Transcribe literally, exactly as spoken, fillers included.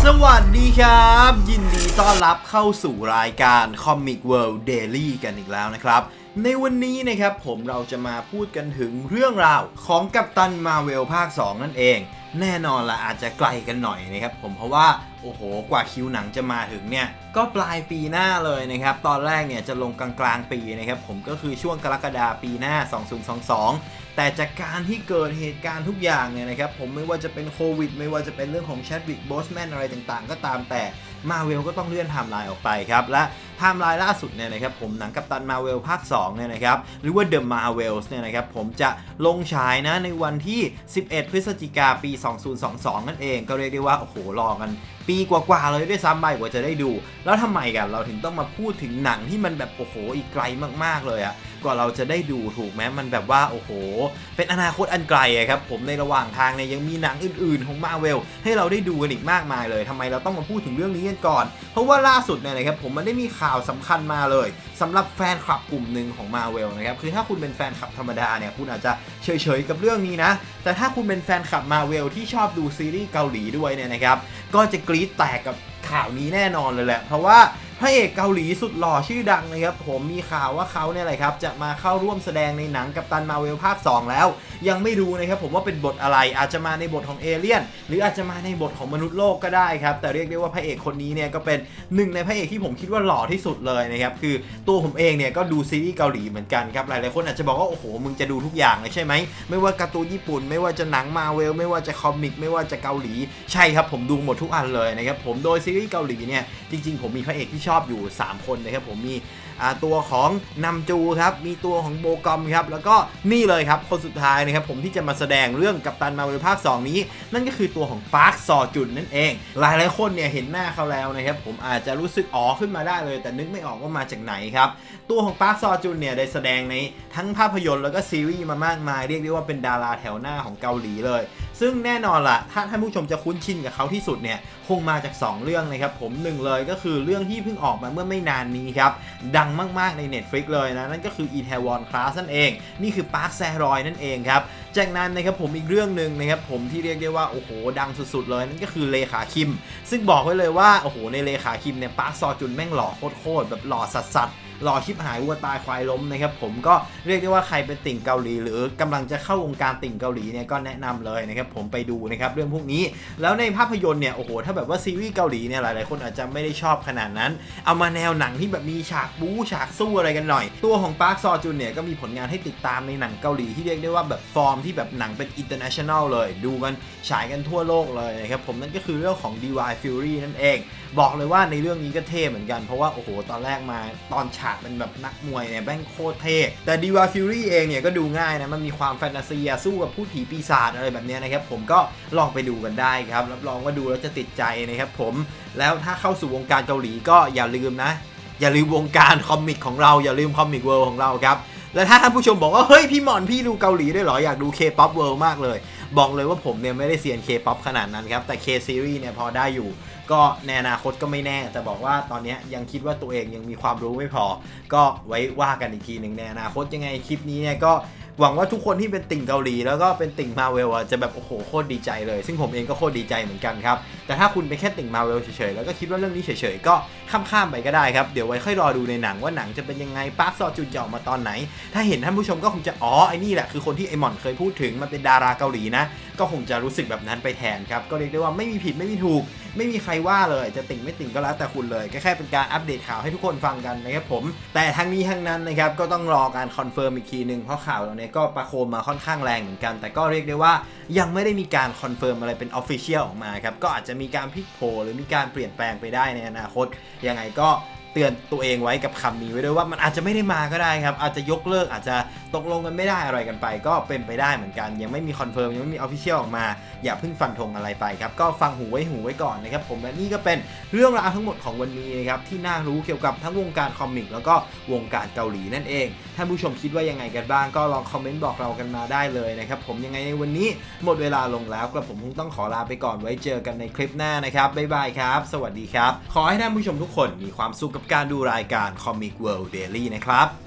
สวัสดีครับยินดีต้อนรับเข้าสู่รายการ Comic World Daily กันอีกแล้วนะครับในวันนี้นะครับผมเราจะมาพูดกันถึงเรื่องราวของกัปตันมาเวลภาคสองนั่นเองแน่นอนละอาจจะไกลกันหน่อยนะครับผมเพราะว่าโอ้โหกว่าคิวหนังจะมาถึงเนี่ยก็ปลายปีหน้าเลยนะครับตอนแรกเนี่ยจะลงกลางๆปีนะครับผมก็คือช่วงกรกฎาคมปีหน้าสองพันยี่สิบสองแต่จากการที่เกิดเหตุการณ์ทุกอย่างเนี่ยนะครับผมไม่ว่าจะเป็นโควิดไม่ว่าจะเป็นเรื่องของแชดวิก โบสแมนอะไรต่างๆก็ตามแต่มาเวลก็ต้องเลื่อนไทม์ไลน์ออกไปครับและไทม์ไลน์ล่าสุดเนี่ยนะครับผมหนังกัปตันมาเวลภาคสองเนี่ยนะครับหรือว่า The Marvels เนี่ยนะครับผมจะลงฉายนะในวันที่สิบเอ็ดพฤศจิกายนปีสองพันยี่สิบสองนั่นเองก็เรียกได้ว่าโอ้โหรอกันปีกว่าๆเลยด้วยซ้ำไปกว่าจะได้ดูแล้วทำไมกันเราถึงต้องมาพูดถึงหนังที่มันแบบโอ้โหอีกไกลมากๆเลยอะกว่าเราจะได้ดูถูกไหมมันแบบว่าโอ้โหเป็นอนาคตอันไกลอะครับผมในระหว่างทางเนี่ยยังมีหนังอื่นๆของ Marvel ให้เราได้ดูกันอีกมากมายเลยทำไมเราต้องมาพูดถึงเรื่องนี้กันก่อนเพราะว่าล่าสุดเนี่ยนะครับผมมันได้มีข่าวสำคัญมาเลยสำหรับแฟนคลับกลุ่มหนึ่งของ Marvel นะครับคือถ้าคุณเป็นแฟนคลับธรรมดาเนี่ยคุณอาจจะเฉยๆกับเรื่องนี้นะแต่ถ้าคุณเป็นแฟนคลับ Marvel ที่ชอบดูซีรีส์เกาหลีด้วยเนี่ยนะครับก็จะกรี๊ดแตกกับข่าวนี้แน่นอนเลยแหละเพราะว่าพระเอกเกาหลีสุดหล่อชื่อดังนะครับผมมีข่าวว่าเขาเนี่ยแหละครับจะมาเข้าร่วมแสดงในหนังกัปตันมาเวลภาคสองแล้วยังไม่รู้นะครับผมว่าเป็นบทอะไรอาจจะมาในบทของเอเลี่ยนหรืออาจจะมาในบทของมนุษย์โลกก็ได้ครับแต่เรียกได้ว่าพระเอกคนนี้เนี่ยก็เป็นหนึ่งในพระเอกที่ผมคิดว่าหล่อที่สุดเลยนะครับคือตัวผมเองเนี่ยก็ดูซีรีส์เกาหลีเหมือนกันครับหลายๆคนอาจจะบอกว่าโอ้โหมึงจะดูทุกอย่างเลยใช่ไหมไม่ว่าการ์ตูนญี่ปุ่นไม่ว่าจะหนังมาเวลไม่ว่าจะคอมิกไม่ว่าจะเกาหลีใช่ครับผมดูหมดทุกอันเลยนะครับผมโดยซีรีส์เกาหลีเนี่ยจริงๆผมมีพระเอกที่ชอบอยู่สามคนนะครับผมมีตัวของนัมจูครับมีตัวของโบกอมครับแล้วก็นี่เลยครับคนสุดท้ายนะครับผมที่จะมาแสดงเรื่องกัปตันมาเวลภาคสองนี้นั่นก็คือตัวของปาร์คซอจุนนั่นเองหลายหลายคนเนี่ยเห็นหน้าเขาแล้วนะครับผมอาจจะรู้สึกอ๋อขึ้นมาได้เลยแต่นึกไม่ออกว่ามาจากไหนครับตัวของปาร์คซอจุนเนี่ยได้แสดงในทั้งภาพยนตร์แล้วก็ซีรีส์มามากมายเรียกได้ว่าเป็นดาราแถวหน้าของเกาหลีเลยซึ่งแน่นอนล่ะถ้าท่านผู้ชมจะคุ้นชินกับเขาที่สุดเนี่ยคงมาจากสองเรื่องนะครับผมหนึ่งเลยก็คือเรื่องที่เพิ่งออกมาเมื่อไม่นานนี้ครับดังมากๆใน Netflix เลยนะนั่นก็คือ Itaewon Class นั่นเองนี่คือปาร์คแซรอยนั่นเองครับจากนั้นนะครับผมอีกเรื่องหนึ่งนะครับผมที่เรียกได้ว่าโอ้โหดังสุดๆเลยนั่นก็คือเลขาคิมซึ่งบอกไว้เลยว่าโอ้โหในเลขาคิมเนี่ยปาร์คซอจุนแม่งหล่อโคตรๆแบบหล่อสัสๆหล่อชิบหายวัวตายควายล้มนะครับผมก็เรียกได้ว่าใครเป็นติ่งเกาหลีหรือกำลังจะเข้าวงการติ่งเกาหลีเนี่ยก็แนะนำเลยนะครับผมไปดูนะครับเรื่องพวกนี้แล้วในภาพยนตร์เนี่ยโอ้โหถ้าแบบว่าซีรีส์เกาหลีเนี่ยหลายๆคนอาจจะไม่ได้ชอบขนาดนั้นเอามาแนวหนังที่แบบมีฉากบู๊ฉากสู้อะไรกันหน่อยตัวของปาร์คซอจุนเนี่ยก็มีผลงานให้ติดตามในหนังเกาหลีที่เรียกได้ว่าแบบฟอร์มที่แบบหนังเป็น international เลยดูกันฉายกันทั่วโลกเลยนะครับผมนั่นก็คือเรื่องของ ดี วาย Fury นั่นเองบอกเลยว่าในเรื่องนี้ก็เท่เหมือนกันเพราะว่าโอ้โหตอนแรกมาตอนฉากเป็นแบบนักมวยเนี่ยแม่งโคตรเท่แต่ ดี วาย Fury เองเนี่ยก็ดูง่ายนะมันมีความแฟนตาซีสู้กับผู้ผีปีศาจอะไรแบบนี้นะครับผมก็ลองไปดูกันได้ครับรับรองว่าดูแล้วจะติดใจนะครับผมแล้วถ้าเข้าสู่วงการเกาหลีก็อย่าลืมนะอย่าลืมวงการคอมิกของเราอย่าลืมคอมิกเวิลด์ของเราครับและถ้าท่านผู้ชมบอกว่าเฮ้ยพี่หมอนพี่ดูเกาหลีด้วยเหรออยากดู K-pop World มากเลยบอกเลยว่าผมเนี่ยไม่ได้เซียน K-pop ขนาดนั้นครับแต่ K-series เนี่ยพอได้อยู่ก็ในอนาคตก็ไม่แน่แต่บอกว่าตอนนี้ยังคิดว่าตัวเองยังมีความรู้ไม่พอก็ไว้ว่ากันอีกทีหนึ่งในอนาคตยังไงคลิปนี้เนี่ยก็หวังว่าทุกคนที่เป็นติ่งเกาหลีแล้วก็เป็นติ่งมาเวลจะแบบโอ้โหโคตรดีใจเลยซึ่งผมเองก็โคตรดีใจเหมือนกันครับแต่ถ้าคุณเป็นแค่ติ่งมาเวลเฉยๆแล้วก็คิดว่าเรื่องนี้เฉยๆก็ข้ามๆไปก็ได้ครับเดี๋ยวไว้ค่อยรอดูในหนังว่าหนังจะเป็นยังไงปาร์คซอจุนจะออกมาตอนไหนถ้าเห็นท่านผู้ชมก็คงจะอ๋อไอ้นี่แหละคือคนที่ไอหม่อนเคยพูดถึงมันเป็นดาราเกาหลีนะก็คงจะรู้สึกแบบนั้นไปแทนครับก็เรียกได้ว่าไม่มีผิดไม่มีถูกไม่มีใครว่าเลยจะติ่งไม่ติ่งก็แล้วแต่คุณเลยก็แค่เป็นการอัปเดตข่าวให้ทุกคนฟังกันนะครับผมแต่ทั้งนี้ทั้งนั้นนะครับก็ต้องรอการคอนเฟิร์มอีกทีนึงเพราะข่าวเหล่านี้ก็ประโคมมาค่อนข้างแรงเหมือนกันแต่ก็เรียกได้ว่ายังไม่ได้มีการคอนเฟิร์มอะไรเป็นออฟฟิเชียลออกมาครับก็อาจจะมีการพลิกโผหรือมีการเปลี่ยนแปลงไปได้ในอนาคตยังไงก็เตือนตัวเองไว้กับคำนี้ไว้ด้วยว่ามันอาจจะไม่ได้มาก็ได้ครับอาจจะยกเลิกอาจจะตกลงกันไม่ได้อะไรกันไปก็เป็นไปได้เหมือนกันยังไม่มีคอนเฟิร์มยังไม่มีออฟฟิเชียลออกมาอย่าเพิ่งฟันธงอะไรไปครับก็ฟังหูไว้หูไว้ก่อนนะครับผมและนี่ก็เป็นเรื่องราวทั้งหมดของวันนี้นะครับที่น่ารู้เกี่ยวกับทั้งวงการคอมิกแล้วก็วงการเกาหลีนั่นเองท่านผู้ชมคิดว่ายังไงกันบ้างก็ลองคอมเมนต์บอกเรากันมาได้เลยนะครับผมยังไงในวันนี้หมดเวลาลงแล้วกระผมคงต้องขอลาไปก่อนไว้เจอกันในคลิปหน้านะครับบ๊ายบายครับสวัสดีครับขอให้ท่านผู้ชมทุกคนมีความสุขกับการดูรายการ Comic World Daily นะครับ